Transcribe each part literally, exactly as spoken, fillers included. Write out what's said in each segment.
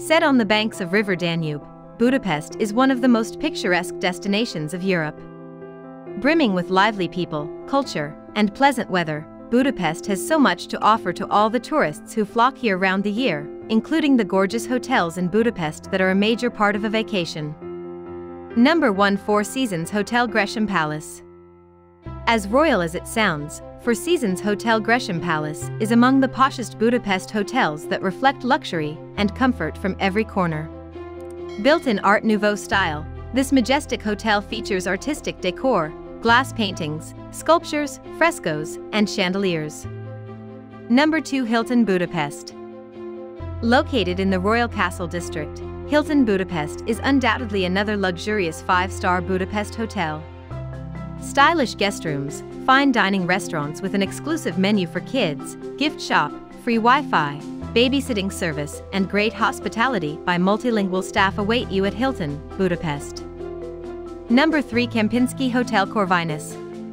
Set on the banks of River Danube, Budapest is one of the most picturesque destinations of Europe. Brimming with lively people, culture, and pleasant weather, Budapest has so much to offer to all the tourists who flock here round the year, including the gorgeous hotels in Budapest that are a major part of a vacation. Number one. Four Seasons Hotel Gresham Palace. As royal as it sounds, Four Seasons Hotel Gresham Palace is among the poshest Budapest hotels that reflect luxury and comfort from every corner. Built in Art Nouveau style, this majestic hotel features artistic decor, glass paintings, sculptures, frescoes, and chandeliers. Number two. Hilton Budapest. Located in the Royal Castle district, Hilton Budapest is undoubtedly another luxurious five-star Budapest hotel. Stylish guest rooms, fine dining restaurants with an exclusive menu for kids, gift shop, free Wi-Fi, babysitting service, and great hospitality by multilingual staff await you at Hilton, Budapest. Number three. Kempinski Hotel Corvinus.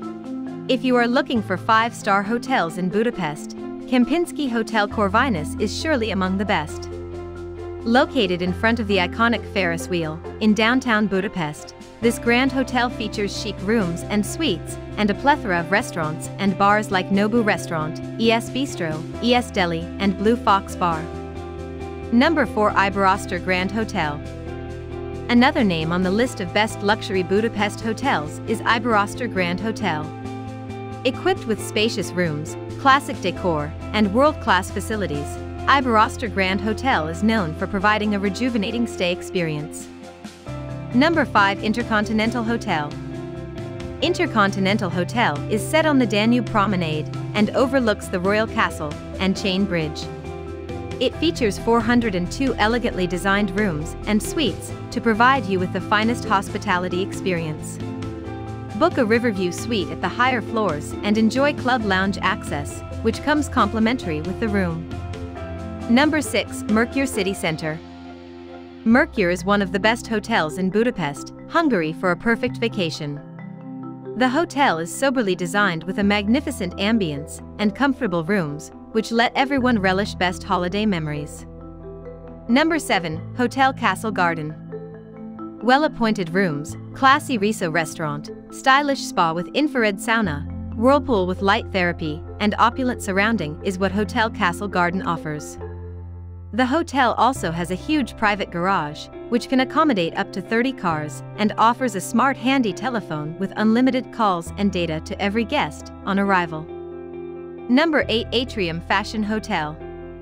If you are looking for five-star hotels in Budapest, Kempinski Hotel Corvinus is surely among the best. Located in front of the iconic Ferris wheel, in downtown Budapest, this grand hotel features chic rooms and suites, and a plethora of restaurants and bars like Nobu Restaurant, E S Bistro, E S Deli, and Blue Fox Bar. Number four. Iberostar Grand Hotel. Another name on the list of best luxury Budapest hotels is Iberostar Grand Hotel. Equipped with spacious rooms, classic decor, and world-class facilities, Iberostar Grand Hotel is known for providing a rejuvenating stay experience. Number five. Intercontinental Hotel. Intercontinental Hotel is set on the Danube Promenade and overlooks the Royal Castle and Chain Bridge. It features four hundred two elegantly designed rooms and suites to provide you with the finest hospitality experience. Book a Riverview suite at the higher floors and enjoy club lounge access, which comes complimentary with the room. Number six. Mercure City Center. Mercure is one of the best hotels in Budapest, Hungary for a perfect vacation. The hotel is soberly designed with a magnificent ambience and comfortable rooms, which let everyone relish best holiday memories. Number seven. Hotel Castle Garden. Well-appointed rooms, classy riso restaurant, stylish spa with infrared sauna, whirlpool with light therapy, and opulent surrounding is what Hotel Castle Garden offers. The hotel also has a huge private garage, which can accommodate up to thirty cars, and offers a smart handy telephone with unlimited calls and data to every guest on arrival. Number eight. Atrium Fashion Hotel.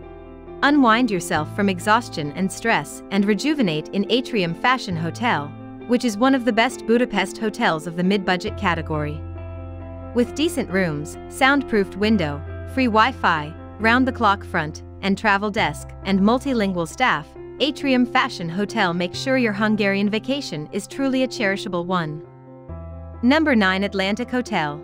Unwind yourself from exhaustion and stress and rejuvenate in Atrium Fashion Hotel, which is one of the best Budapest hotels of the mid-budget category. With decent rooms, soundproofed window, free Wi-Fi, round-the-clock front and travel desk, and multilingual staff, Atrium Fashion Hotel makes sure your Hungarian vacation is truly a cherishable one. Number nine. Atlantic Hotel.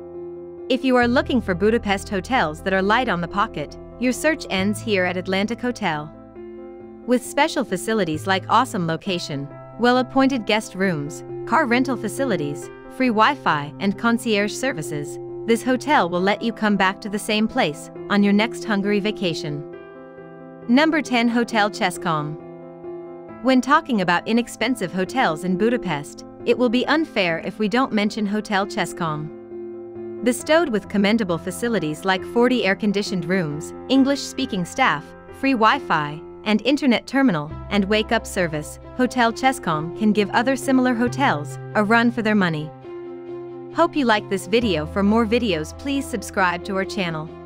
If you are looking for Budapest hotels that are light on the pocket, your search ends here at Atlantic Hotel. With special facilities like awesome location, well-appointed guest rooms, car rental facilities, free Wi-Fi, and concierge services, this hotel will let you come back to the same place on your next Hungary vacation. Number ten. Hotel Chescom. When talking about inexpensive hotels in Budapest, it will be unfair if we don't mention Hotel Chescom. Bestowed with commendable facilities like forty air-conditioned rooms, English-speaking staff, free Wi-Fi, and internet terminal and wake-up service, Hotel Chescom can give other similar hotels a run for their money. Hope you like this video. For more videos, please subscribe to our channel.